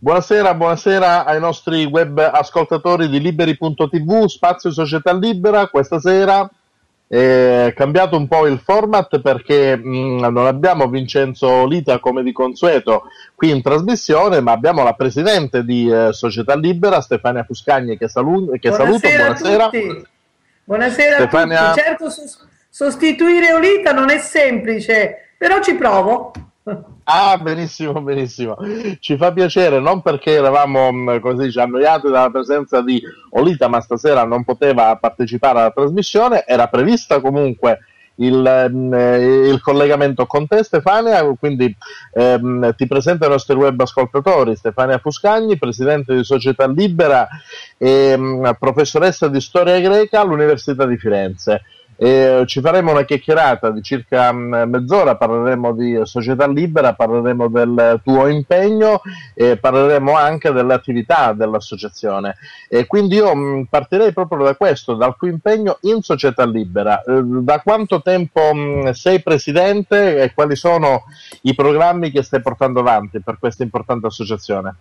Buonasera, buonasera ai nostri web ascoltatori di Liberi.tv, Spazio Società Libera. Questa sera è cambiato un po' il format perché non abbiamo Vincenzo Lita come di consueto qui in trasmissione, ma abbiamo la presidente di Società Libera, Stefania Fuscagni, che saluto. Buonasera a Buonasera. tutti. Buonasera Stefania... a tutti. Certo, sostituire Olita non è semplice, però ci provo. Ah, benissimo, benissimo. Ci fa piacere, non perché eravamo così annoiati dalla presenza di Olita, ma stasera non poteva partecipare alla trasmissione. Era prevista comunque il collegamento con te, Stefania, quindi ti presento ai nostri web ascoltatori. Stefania Fuscagni, presidente di Società Libera e professoressa di storia greca all'Università di Firenze. Ci faremo una chiacchierata di circa mezz'ora, parleremo di Società Libera, parleremo del tuo impegno e parleremo anche delle attività dell'associazione. Quindi io partirei proprio da questo, dal tuo impegno in Società Libera. Da quanto tempo sei presidente e quali sono i programmi che stai portando avanti per questa importante associazione?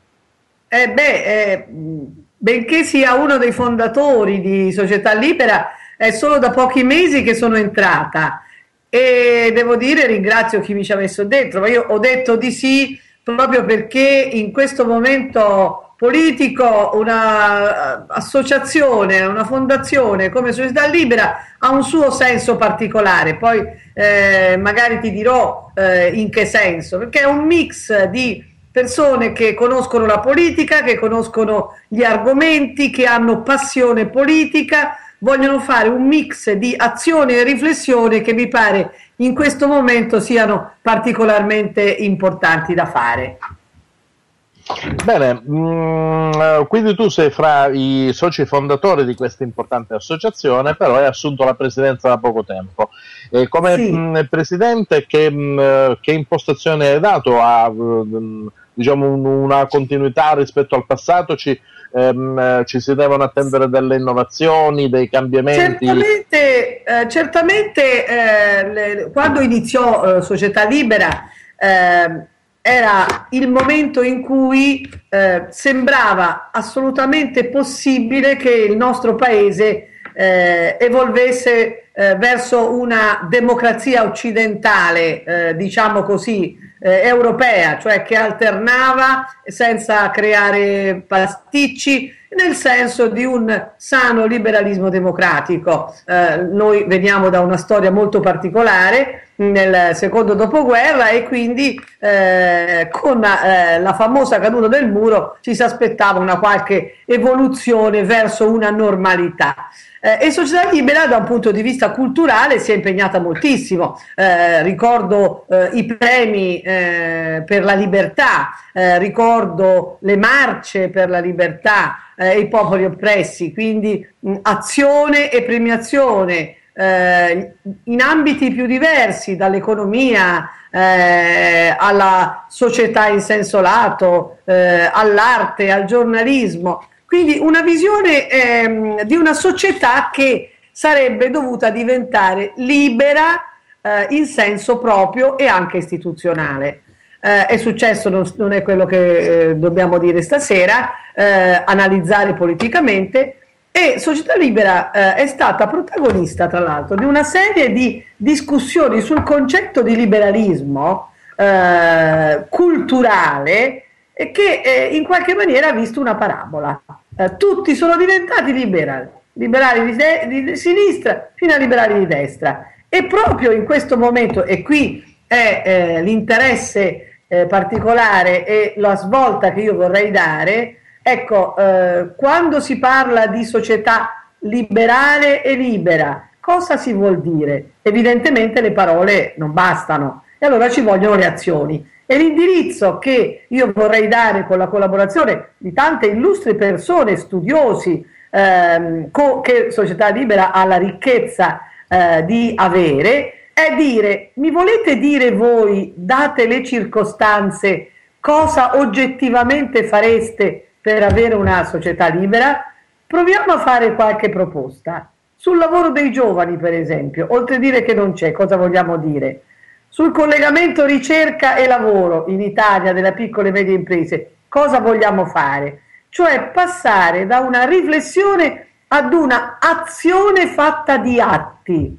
Benché sia uno dei fondatori di Società Libera, è solo da pochi mesi che sono entrata e devo dire, ringrazio chi mi ci ha messo dentro, ma io ho detto di sì proprio perché in questo momento politico una associazione, una fondazione come Società Libera ha un suo senso particolare. Poi magari ti dirò in che senso, perché è un mix di persone che conoscono la politica, che conoscono gli argomenti, che hanno passione politica, vogliono fare un mix di azione e riflessione che mi pare in questo momento siano particolarmente importanti da fare. Bene, quindi tu sei fra i soci fondatori di questa importante associazione, però hai assunto la presidenza da poco tempo. Come sì. Presidente, che impostazione hai dato a diciamo una continuità rispetto al passato? Ci si devono attendere delle innovazioni, dei cambiamenti? Certamente quando iniziò Società Libera era il momento in cui sembrava assolutamente possibile che il nostro paese evolvesse verso una democrazia occidentale, diciamo così, europea, cioè che alternava senza creare pasticci, nel senso di un sano liberalismo democratico. Noi veniamo da una storia molto particolare nel secondo dopoguerra e quindi con la famosa caduta del muro ci si aspettava una qualche evoluzione verso una normalità. E Società Libera da un punto di vista culturale si è impegnata moltissimo, ricordo i premi per la libertà, ricordo le marce per la libertà e i popoli oppressi, quindi azione e premiazione in ambiti più diversi, dall'economia alla società in senso lato, all'arte, al giornalismo. Quindi una visione di una società che sarebbe dovuta diventare libera in senso proprio e anche istituzionale. È successo, non è quello che dobbiamo dire stasera, analizzare politicamente, e Società Libera è stata protagonista tra l'altro di una serie di discussioni sul concetto di liberalismo culturale e che in qualche maniera ha visto una parabola. Tutti sono diventati liberali di sinistra fino a liberali di destra, e proprio in questo momento, e qui è l'interesse particolare e la svolta che io vorrei dare, ecco, quando si parla di società liberale e libera, cosa si vuol dire? Evidentemente le parole non bastano e allora ci vogliono le azioni. E l'indirizzo che io vorrei dare con la collaborazione di tante illustri persone, studiosi, che Società Libera ha la ricchezza di avere, è dire: mi volete dire voi, date le circostanze, cosa oggettivamente fareste per avere una società libera? Proviamo a fare qualche proposta. Sul lavoro dei giovani, per esempio, oltre a dire che non c'è, cosa vogliamo dire? Sul collegamento ricerca e lavoro in Italia delle piccole e medie imprese, cosa vogliamo fare, cioè passare da una riflessione ad una azione fatta di atti.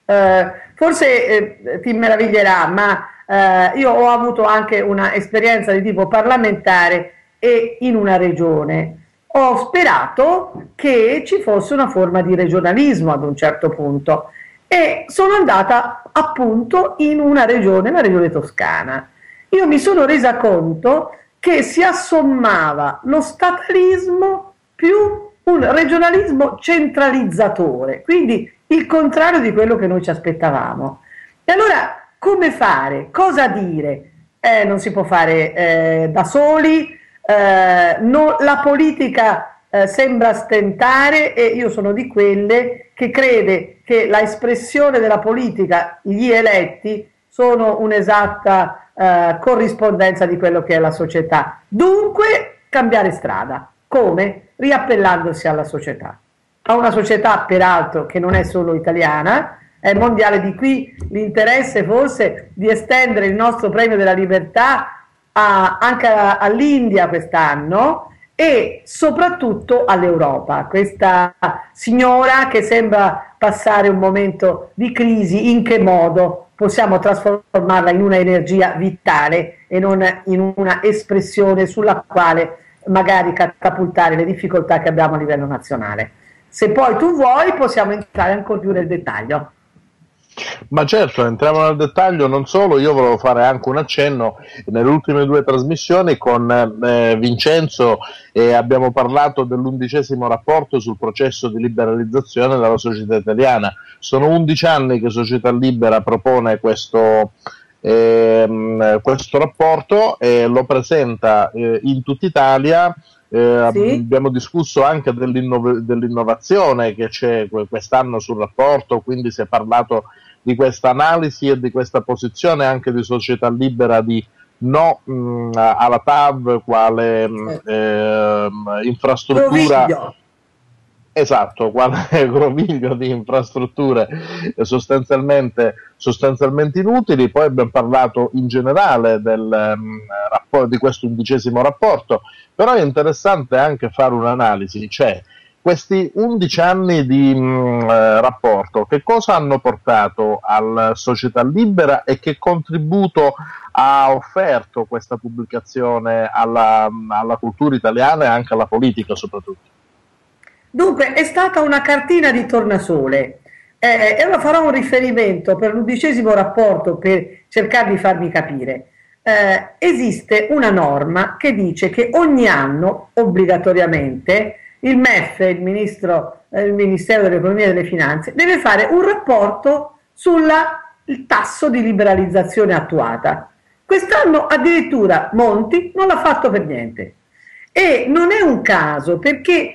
Forse ti meraviglierà, ma io ho avuto anche una esperienza di tipo parlamentare e in una regione ho sperato che ci fosse una forma di regionalismo ad un certo punto e sono andata appunto in una regione, la regione Toscana. Io mi sono resa conto che si assommava lo statalismo più un regionalismo centralizzatore, quindi il contrario di quello che noi ci aspettavamo. E allora come fare? Cosa dire? Non si può fare da soli, la politica sembra stentare e io sono di quelle che crede che la espressione della politica, gli eletti, sono un'esatta corrispondenza di quello che è la società. Dunque cambiare strada. Come? Riappellandosi alla società. A una società peraltro che non è solo italiana, è mondiale, di qui l'interesse forse di estendere il nostro premio della libertà anche all'India quest'anno e soprattutto all'Europa, questa signora che sembra passare un momento di crisi. In che modo possiamo trasformarla in una energia vitale e non in una espressione sulla quale magari catapultare le difficoltà che abbiamo a livello nazionale? Se poi tu vuoi possiamo entrare ancora più nel dettaglio. Ma certo, entriamo nel dettaglio. Non solo, io volevo fare anche un accenno. Nelle ultime due trasmissioni con Vincenzo abbiamo parlato dell'11° rapporto sul processo di liberalizzazione della società italiana. Sono 11 anni che Società Libera propone questo rapporto e lo presenta in tutta Italia. Sì. Abbiamo discusso anche dell'innovazione che c'è quest'anno sul rapporto, quindi si è parlato di questa analisi e di questa posizione anche di Società Libera di no alla TAV quale infrastruttura. Groviglio. Esatto, quale groviglio di infrastrutture sostanzialmente inutili. Poi abbiamo parlato in generale di questo 11° rapporto, però è interessante anche fare un'analisi, cioè questi 11 anni di rapporto che cosa hanno portato alla Società Libera e che contributo ha offerto questa pubblicazione alla cultura italiana e anche alla politica soprattutto. Dunque, è stata una cartina di tornasole. E ora farò un riferimento per l'11° rapporto per cercare di farvi capire. Esiste una norma che dice che ogni anno, obbligatoriamente, il MEF, il Ministero dell'Economia e delle Finanze, deve fare un rapporto sul tasso di liberalizzazione attuata. Quest'anno addirittura Monti non l'ha fatto per niente. E non è un caso, perché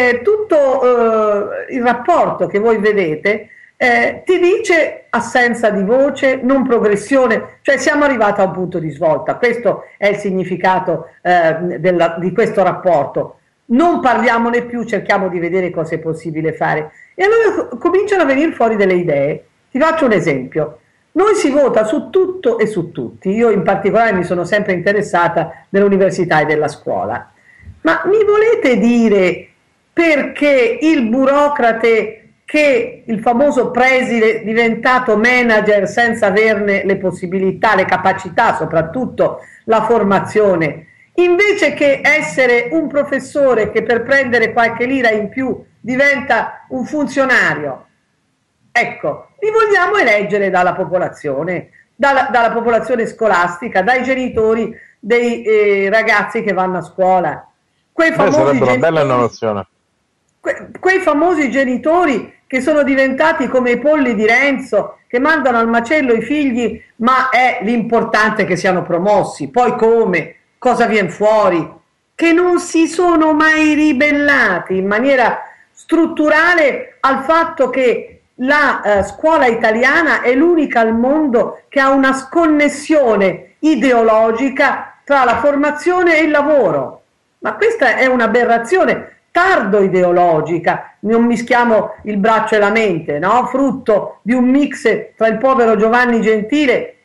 tutto il rapporto che voi vedete ti dice assenza di voce, non progressione, cioè siamo arrivati a un punto di svolta. Questo è il significato di questo rapporto. Non parliamone più, cerchiamo di vedere cosa è possibile fare. E allora cominciano a venire fuori delle idee. Ti faccio un esempio. Noi si vota su tutto e su tutti. Io in particolare mi sono sempre interessata dell'università e della scuola. Ma mi volete dire perché il burocrate, che il famoso preside diventato manager senza averne le possibilità, le capacità, soprattutto la formazione, invece che essere un professore che per prendere qualche lira in più diventa un funzionario? Ecco, li vogliamo eleggere dalla popolazione, dalla popolazione scolastica, dai genitori dei ragazzi che vanno a scuola. Sarebbe una bella innovazione. Quei famosi genitori che sono diventati come i polli di Renzo, che mandano al macello i figli, ma è l'importante che siano promossi. Poi come? Cosa viene fuori? Che non si sono mai ribellati in maniera strutturale al fatto che la scuola italiana è l'unica al mondo che ha una sconnessione ideologica tra la formazione e il lavoro. Ma questa è un'aberrazione tardo ideologica, non mischiamo il braccio e la mente, no? Frutto di un mix tra il povero Giovanni Gentile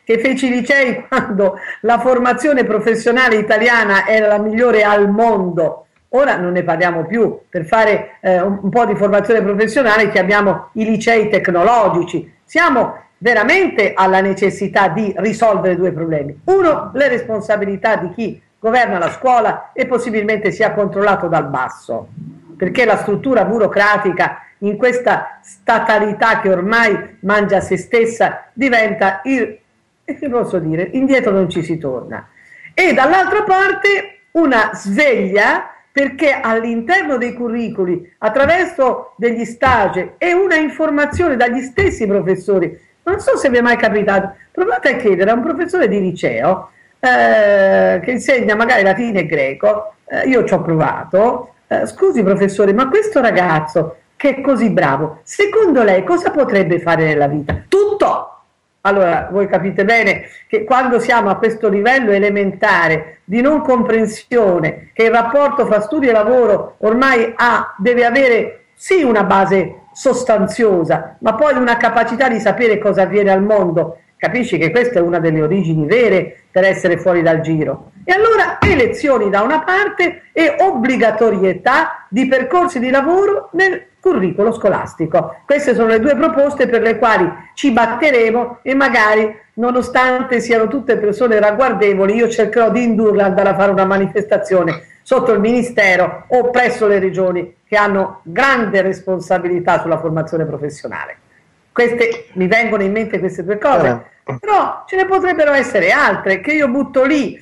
che fece i licei quando la formazione professionale italiana era la migliore al mondo. Ora non ne parliamo più. Per fare un po' di formazione professionale chiamiamo i licei tecnologici. Siamo veramente alla necessità di risolvere due problemi. Uno, le responsabilità di chi governa la scuola e possibilmente sia controllato dal basso, perché la struttura burocratica in questa statalità che ormai mangia se stessa diventa, che posso dire, indietro non ci si torna. E dall'altra parte una sveglia, perché all'interno dei curricoli, attraverso degli stage e una informazione dagli stessi professori, non so se vi è mai capitato, provate a chiedere a un professore di liceo che insegna magari latino e greco, io ci ho provato, scusi professore, ma questo ragazzo che è così bravo, secondo lei cosa potrebbe fare nella vita? Tutto! Allora, voi capite bene che quando siamo a questo livello elementare di non comprensione, che il rapporto fra studio e lavoro ormai deve avere sì una base sostanziosa, ma poi una capacità di sapere cosa avviene al mondo, capisci che questa è una delle origini vere per essere fuori dal giro. E allora elezioni da una parte e obbligatorietà di percorsi di lavoro nel curricolo scolastico. Queste sono le due proposte per le quali ci batteremo e magari, nonostante siano tutte persone ragguardevoli, io cercherò di indurle ad andare a fare una manifestazione sotto il Ministero o presso le regioni che hanno grande responsabilità sulla formazione professionale. Mi vengono in mente queste due cose, però ce ne potrebbero essere altre che io butto lì,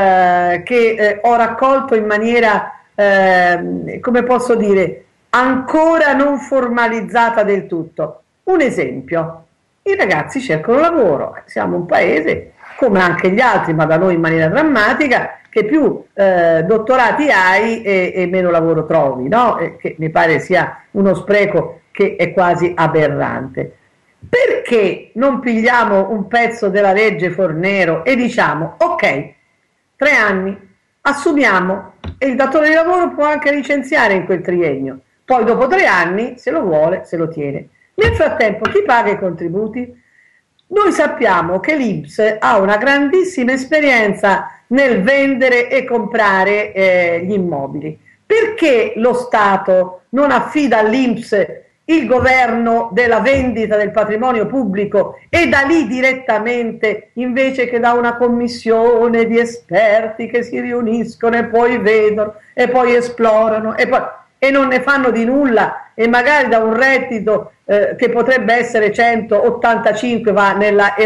che ho raccolto in maniera, come posso dire, ancora non formalizzata del tutto. Un esempio: i ragazzi cercano lavoro, siamo un paese come anche gli altri, ma da noi in maniera drammatica, che più dottorati hai e meno lavoro trovi, no? Che mi pare sia uno spreco che è quasi aberrante. Perché non pigliamo un pezzo della legge Fornero e diciamo ok, 3 anni, assumiamo e il datore di lavoro può anche licenziare in quel triennio, poi dopo 3 anni, se lo vuole, se lo tiene. Nel frattempo chi paga i contributi? Noi sappiamo che l'INPS ha una grandissima esperienza nel vendere e comprare gli immobili. Perché lo Stato non affida all'INPS il governo della vendita del patrimonio pubblico e da lì direttamente, invece che da una commissione di esperti che si riuniscono e poi vedono e poi esplorano e non ne fanno di nulla, e magari da un reddito che potrebbe essere 185 va nella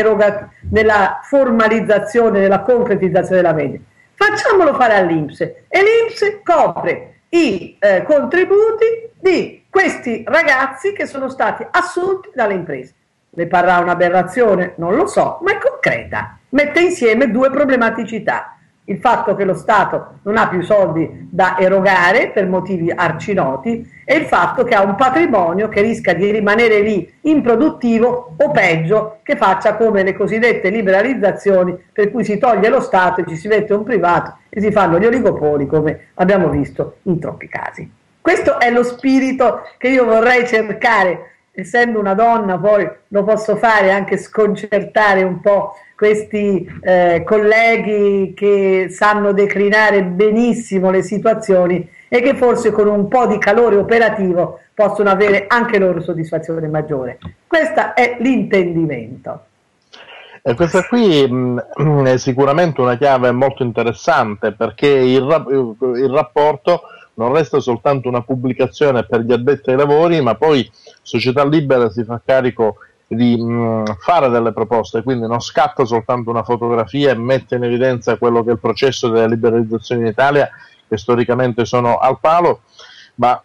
formalizzazione, nella concretizzazione della vendita. Facciamolo fare all'INPS e l'INPS copre i contributi di questi ragazzi che sono stati assunti dalle imprese. Le parrà un'aberrazione? Non lo so, ma è concreta. Mette insieme due problematicità: il fatto che lo Stato non ha più soldi da erogare per motivi arcinoti e il fatto che ha un patrimonio che rischia di rimanere lì improduttivo o peggio che faccia come le cosiddette liberalizzazioni, per cui si toglie lo Stato e ci si mette un privato e si fanno gli oligopoli, come abbiamo visto in troppi casi. Questo è lo spirito che io vorrei cercare. Essendo una donna poi lo posso fare, anche sconcertare un po' questi colleghi che sanno declinare benissimo le situazioni e che forse con un po' di calore operativo possono avere anche loro soddisfazione maggiore. Questo è l'intendimento. E questa qui è sicuramente una chiave molto interessante, perché il rapporto non resta soltanto una pubblicazione per gli addetti ai lavori, ma poi Società Libera si fa carico di fare delle proposte, quindi non scatta soltanto una fotografia e mette in evidenza quello che è il processo della liberalizzazione in Italia, che storicamente sono al palo, ma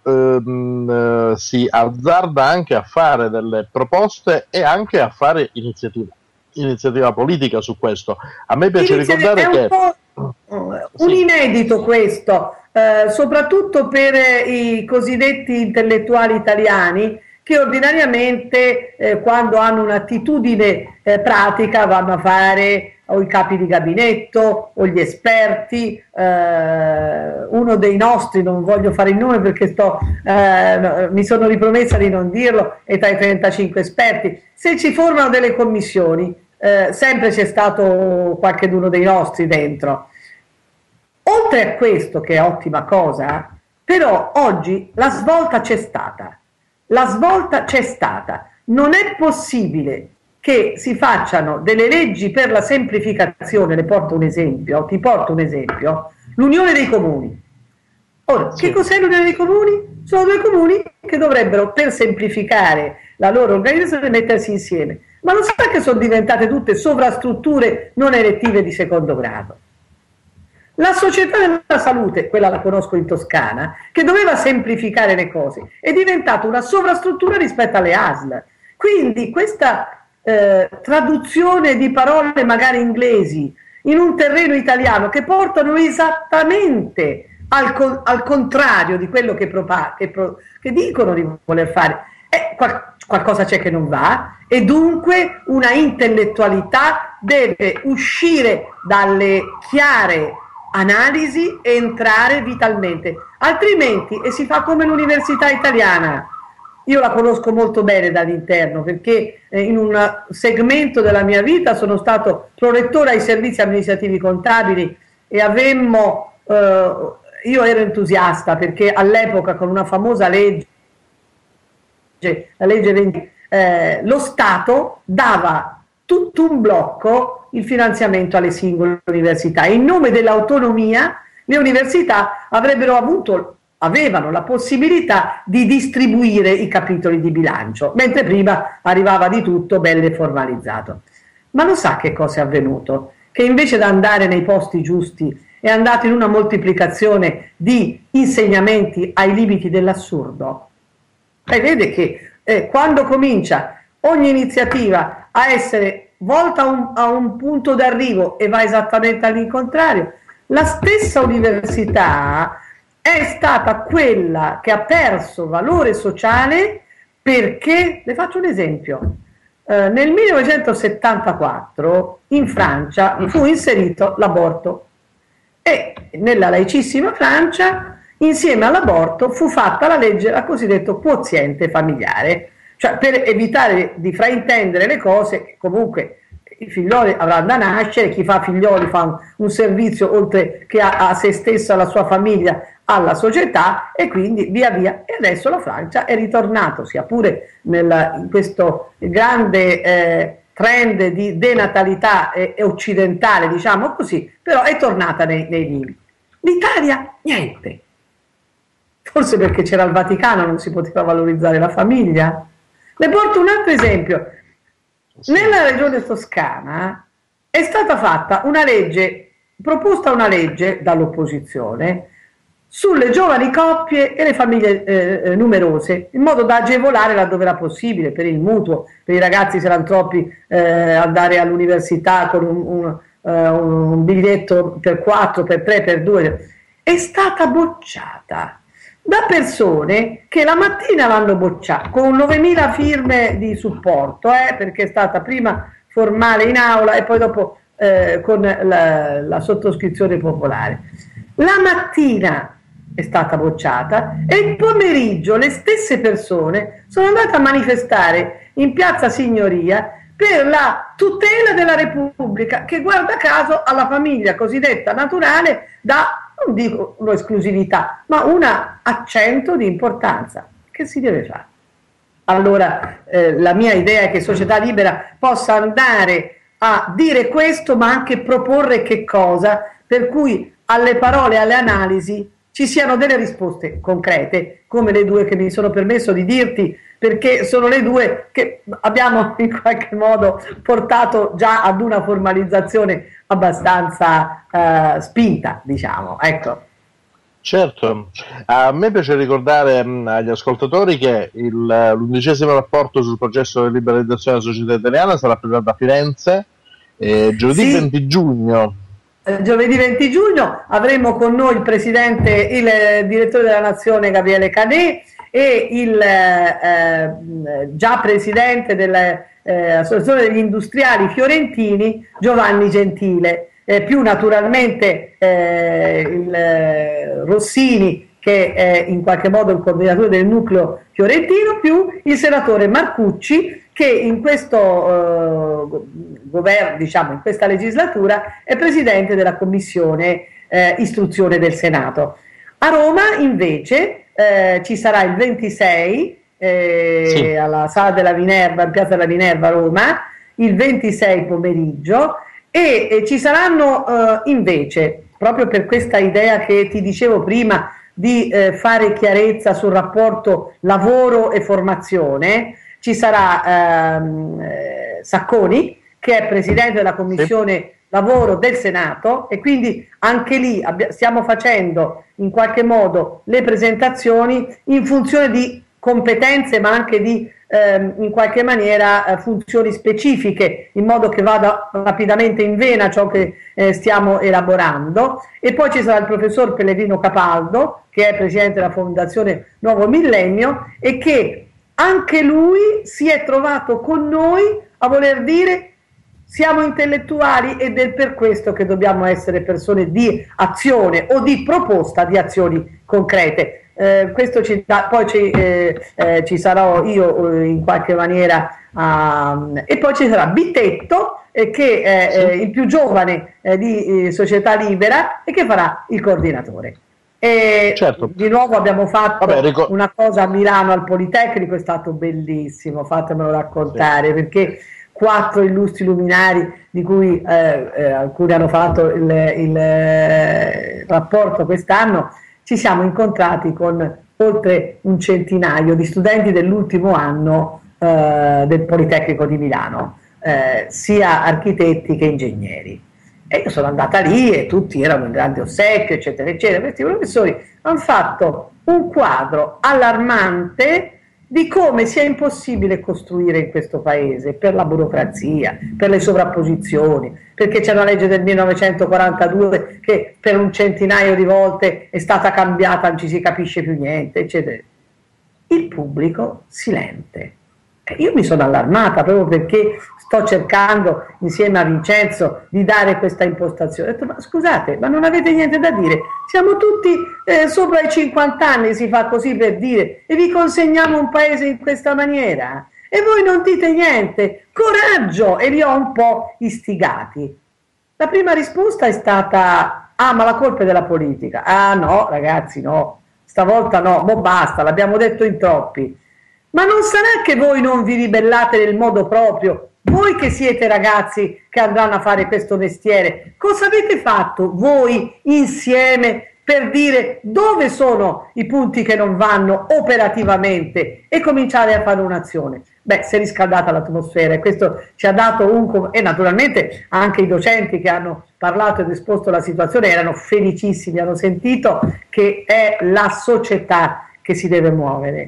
si azzarda anche a fare delle proposte e anche a fare iniziativa politica su questo. A me piace ricordare che un inedito questo, soprattutto per i cosiddetti intellettuali italiani, che ordinariamente quando hanno un'attitudine pratica vanno a fare o i capi di gabinetto o gli esperti. Uno dei nostri, non voglio fare il nome perché mi sono ripromessa di non dirlo, è tra i 35 esperti. Se ci formano delle commissioni, sempre c'è stato qualcheduno dei nostri dentro. Oltre a questo, che è ottima cosa, però oggi la svolta c'è stata. La svolta c'è stata. Non è possibile che si facciano delle leggi per la semplificazione. Ti porto un esempio, l'Unione dei Comuni. Ora, sì. Che cos'è l'Unione dei Comuni? Sono due comuni che dovrebbero, per semplificare la loro organizzazione, mettersi insieme. Ma non sa che sono diventate tutte sovrastrutture non elettive di secondo grado. La società della salute, quella la conosco in Toscana, che doveva semplificare le cose, è diventata una sovrastruttura rispetto alle ASL. Quindi questa traduzione di parole magari inglesi in un terreno italiano che portano esattamente al contrario di quello che dicono di voler fare, qualcosa c'è che non va, e dunque una intellettualità deve uscire dalle chiare analisi e entrare vitalmente, altrimenti, e si fa come l'università italiana. Io la conosco molto bene dall'interno, perché in un segmento della mia vita sono stato prorettore ai servizi amministrativi contabili e avemmo, io ero entusiasta perché all'epoca con una famosa legge, la legge 20, lo Stato dava tutto un blocco il finanziamento alle singole università. In nome dell'autonomia le università avevano la possibilità di distribuire i capitoli di bilancio, mentre prima arrivava di tutto bello e formalizzato. Ma lo sa che cosa è avvenuto? Che invece di andare nei posti giusti è andato in una moltiplicazione di insegnamenti ai limiti dell'assurdo. E vede che quando comincia ogni iniziativa a essere volta a un punto d'arrivo e va esattamente all'incontrario, la stessa università è stata quella che ha perso valore sociale perché, le faccio un esempio, nel 1974 in Francia fu inserito l'aborto e nella laicissima Francia insieme all'aborto fu fatta la legge, la cosiddetto quoziente familiare, cioè per evitare di fraintendere le cose, che comunque i figlioli avranno da nascere, chi fa figlioli fa un servizio oltre che a se stesso, alla sua famiglia, alla società, e quindi via via. E adesso la Francia è ritornato, sia pure in questo grande trend di denatalità occidentale, diciamo così, però è tornata nei limiti. L'Italia niente, forse perché c'era il Vaticano, non si poteva valorizzare la famiglia. Le porto un altro esempio. Nella regione toscana è stata fatta proposta una legge dall'opposizione sulle giovani coppie e le famiglie numerose, in modo da agevolare laddove era possibile, per il mutuo, per i ragazzi filantropi andare all'università con un biglietto per 4, per 3, per 2. È stata bocciata da persone che la mattina l'hanno bocciata con 9.000 firme di supporto, perché è stata prima formale in aula e poi dopo con la sottoscrizione popolare. La mattina è stata bocciata e il pomeriggio le stesse persone sono andate a manifestare in Piazza Signoria per la tutela della Repubblica, che guarda caso alla famiglia cosiddetta naturale dà, non dico un'esclusività, ma un accento di importanza. Che si deve fare? Allora la mia idea è che Società Libera possa andare a dire questo, ma anche proporre che cosa, per cui alle parole e alle analisi ci siano delle risposte concrete, come le due che mi sono permesso di dirti, perché sono le due che abbiamo in qualche modo portato già ad una formalizzazione abbastanza spinta, diciamo, ecco. Certo, a me piace ricordare agli ascoltatori che l'11° rapporto sul processo di liberalizzazione della società italiana sarà presentato a Firenze giovedì 20 giugno. Giovedì 20 giugno avremo con noi il direttore della Nazione Gabriele Cadet e il già presidente dell'Associazione degli Industriali Fiorentini Giovanni Gentile, più naturalmente il Rossini che è in qualche modo il coordinatore del nucleo fiorentino, più il senatore Marcucci, che in questo governo, diciamo in questa legislatura, è presidente della commissione istruzione del Senato. A Roma invece ci sarà il 26 sì, alla Sala della Minerva, in Piazza della Minerva a Roma, il 26 pomeriggio, e ci saranno invece, proprio per questa idea che ti dicevo prima di fare chiarezza sul rapporto lavoro e formazione, ci sarà Sacconi, che è presidente della commissione lavoro del Senato, e quindi anche lì stiamo facendo in qualche modo le presentazioni in funzione di competenze, ma anche di in qualche maniera funzioni specifiche, in modo che vada rapidamente in vena ciò che stiamo elaborando. E poi ci sarà il professor Pellegrino Capaldo, che è presidente della Fondazione Nuovo Millennio, e che anche lui si è trovato con noi a voler dire: siamo intellettuali ed è per questo che dobbiamo essere persone di azione o di proposta di azioni concrete. Questo poi ci sarò io in qualche maniera, e poi ci sarà Bittetto, che è il più giovane di Società Libera, e che farà il coordinatore. E certo, di nuovo abbiamo fatto una cosa a Milano al Politecnico, è stato bellissimo, fatemelo raccontare, perché 4 illustri luminari, di cui alcuni hanno fatto il rapporto quest'anno, ci siamo incontrati con oltre un centinaio di studenti dell'ultimo anno del Politecnico di Milano, sia architetti che ingegneri. E io sono andata lì e tutti erano in grande ossequio, eccetera, eccetera. Questi professori hanno fatto un quadro allarmante di come sia impossibile costruire in questo paese, per la burocrazia, per le sovrapposizioni, perché c'è una legge del 1942 che per un centinaio di volte è stata cambiata, non ci si capisce più niente, eccetera. Il pubblico silente. Io mi sono allarmata proprio perché sto cercando insieme a Vincenzo di dare questa impostazione. Ho detto: ma scusate, ma non avete niente da dire? Siamo tutti sopra i 50 anni, si fa così per dire, e vi consegniamo un paese in questa maniera? E voi non dite niente? Coraggio! E li ho un po' istigati. La prima risposta è stata: ah, ma la colpa è della politica. Ah no, ragazzi, no, stavolta no, mo basta, l'abbiamo detto in troppi. Ma non sarà che voi non vi ribellate nel modo proprio? Voi che siete ragazzi che andranno a fare questo mestiere, cosa avete fatto voi insieme per dire dove sono i punti che non vanno operativamente e cominciare a fare un'azione? Beh, si è riscaldata l'atmosfera, e questo ci ha dato e naturalmente anche i docenti che hanno parlato ed esposto la situazione erano felicissimi, hanno sentito che è la società che si deve muovere.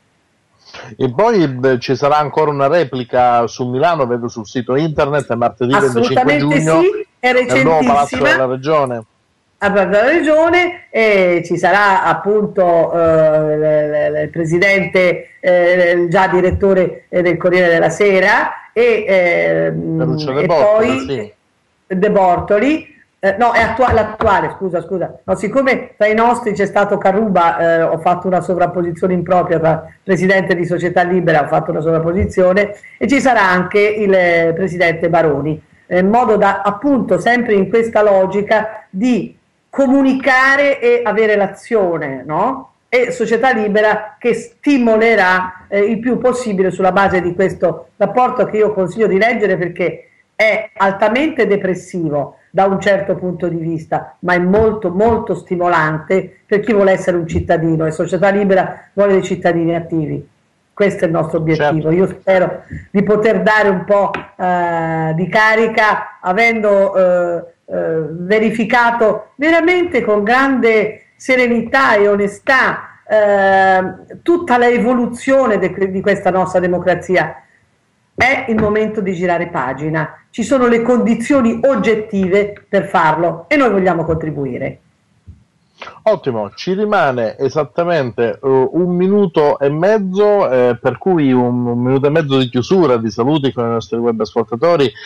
E poi ci sarà ancora una replica su Milano, vedo sul sito internet, martedì 25 giugno, sì, è nel nuovo Palazzo della Regione. Della Regione, e ci sarà appunto il presidente, già direttore del Corriere della Sera, e poi sì. De Bortoli. No, è l'attuale, scusa. No, siccome tra i nostri c'è stato Caruba, ho fatto una sovrapposizione impropria tra presidente di Società Libera, ho fatto una sovrapposizione, e ci sarà anche il presidente Baroni, in modo da, appunto, sempre in questa logica di comunicare e avere l'azione, no? E Società Libera che stimolerà il più possibile sulla base di questo rapporto, che io consiglio di leggere perché è altamente depressivo da un certo punto di vista, ma è molto molto stimolante per chi vuole essere un cittadino, e Società Libera vuole dei cittadini attivi. Questo è il nostro obiettivo. Certo. Io spero di poter dare un po' di carica, avendo verificato veramente con grande serenità e onestà tutta la evoluzione di questa nostra democrazia. È il momento di girare pagina, ci sono le condizioni oggettive per farlo e noi vogliamo contribuire. Ottimo, ci rimane esattamente 1 minuto e mezzo, per cui un minuto e mezzo di chiusura, di saluti con i nostri web ascoltatori,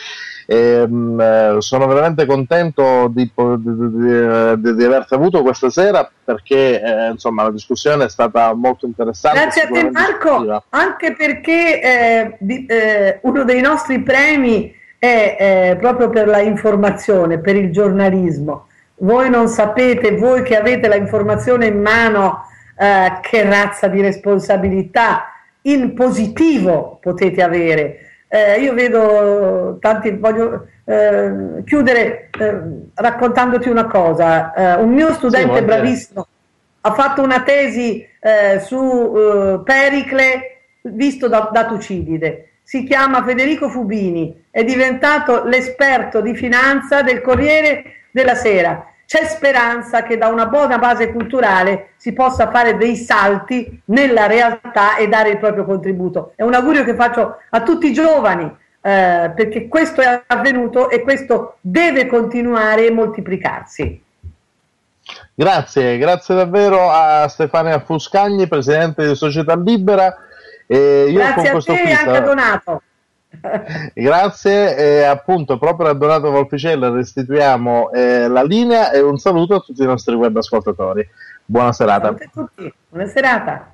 Sono veramente contento di averti avuto questa sera, perché insomma la discussione è stata molto interessante. Grazie a te Marco, anche perché uno dei nostri premi è proprio per la informazione, per il giornalismo. Voi non sapete, voi che avete la informazione in mano, che razza di responsabilità in positivo potete avere. Io vedo tanti, voglio chiudere raccontandoti una cosa. Un mio studente bravissimo ha fatto una tesi su Pericle visto da Tucidide. Si chiama Federico Fubini, è diventato l'esperto di finanza del Corriere della Sera. C'è speranza che da una buona base culturale si possa fare dei salti nella realtà e dare il proprio contributo. È un augurio che faccio a tutti i giovani, perché questo è avvenuto e questo deve continuare e moltiplicarsi. Grazie davvero a Stefania Fuscagni, presidente di Società Libera. Grazie a te e anche a Donato. Grazie, e appunto proprio a Donato Volpicella restituiamo la linea, e un saluto a tutti i nostri web ascoltatori. Buona serata. Salute a tutti. Buona serata.